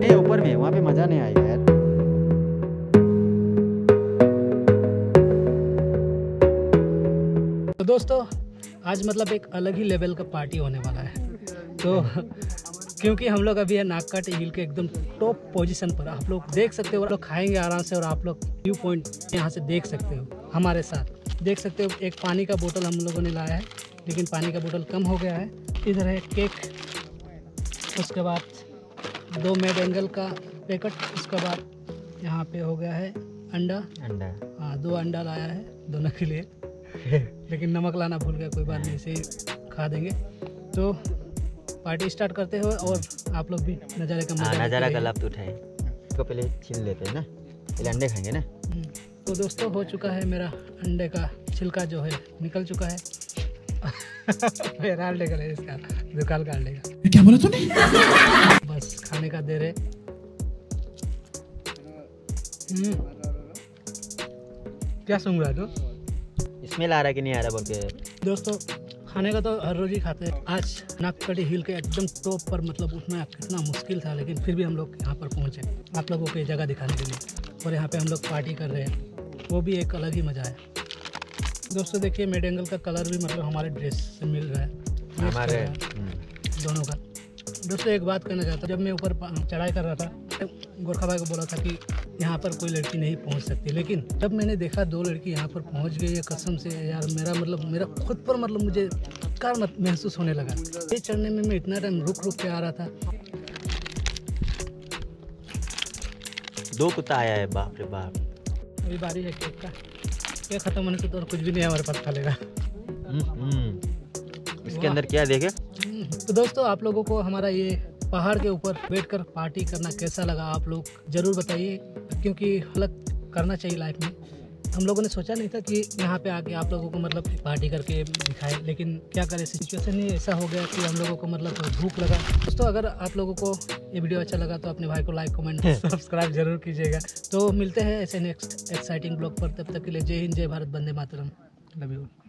ए ऊपर में, वहाँ पे मजा नहीं आएगा यार। तो दोस्तों आज मतलब एक अलग ही लेवल का पार्टी होने वाला है। तो क्योंकि हम लोग अभी है नागकाटी हिल के एकदम टॉप पोजीशन पर, आप लोग देख सकते हो। लोग खाएंगे आराम से और आप लोग व्यू पॉइंट यहाँ से देख सकते हो। हमारे साथ देख सकते हो एक पानी का बोतल हम लोगों ने लाया है, लेकिन पानी का बोतल कम हो गया है। इधर है केक, उसके बाद 2 मेड एंगल का पैकेट, उसके बाद यहाँ पे हो गया है अंडा। हाँ 2 अंडा लाया है दोनों के लिए लेकिन नमक लाना भूल गया, कोई बात नहीं, इसे खा देंगे। तो पार्टी स्टार्ट करते हो और आप लोग भी नज़ारे का नज़ारा का लाभ उठाए। इसको पहले छील लेते हैं ना, पहले अंडे खाएंगे ना। तो दोस्तों हो चुका है मेरा अंडे का छिलका जो है निकल चुका है मेरा अंडे का नहीं, इसका दुकान का अंडे का। क्या बोला तूने? बस खाने का दे रहे। क्या सुन रहा है तू? स्मेल आ रहा है कि नहीं आ रहा बोल के। दोस्तों खाने का तो हर रोज ही खाते हैं। आज नागकाटी हिल के एकदम टॉप पर मतलब उठना कितना मुश्किल था, लेकिन फिर भी हम लोग यहाँ पर पहुँचे आप लोगों को ये जगह दिखाने के लिए। और यहाँ पे हम लोग पार्टी कर रहे हैं, वो भी एक अलग ही मज़ा है। दोस्तों देखिए मेड एंगल का कलर भी मतलब हमारे ड्रेस से मिल रहा है हमारे दोनों का। दोस्तों एक बात कहना चाहता हूँ, जब मैं ऊपर चढ़ाई कर रहा था गोरखा भाई को बोला था कि यहाँ पर कोई लड़की नहीं पहुँच सकती, लेकिन जब मैंने देखा 2 लड़की यहाँ पर पहुँच गई है, कसम से यार मेरा खुद पर मतलब मुझे कार महसूस होने लगा। ये चढ़ने में मैं इतना टाइम रुक के आ रहा था। 2 कुत्ता आया है, बाप रे बाप। अभी बारी है केक का, केक खत्म होने से तो और कुछ भी नहीं हमारे पास खालेगा। इसके अंदर क्या देखे। तो दोस्तों आप लोगों को हमारा ये पहाड़ के ऊपर बैठकर पार्टी करना कैसा लगा आप लोग ज़रूर बताइए, क्योंकि अलग करना चाहिए लाइफ में। हम लोगों ने सोचा नहीं था कि यहाँ पे आके आप लोगों को मतलब पार्टी करके दिखाए, लेकिन क्या करें सिचुएशन ही ऐसा हो गया कि हम लोगों को मतलब भूख लगा। दोस्तों अगर आप लोगों को ये वीडियो अच्छा लगा तो अपने भाई को लाइक कमेंट सब्सक्राइब जरूर कीजिएगा। तो मिलते हैं ऐसे नेक्स्ट एक्साइटिंग ब्लॉग पर, तब तक के लिए जय हिंद, जय भारत, वंदे मातरम, लव यू।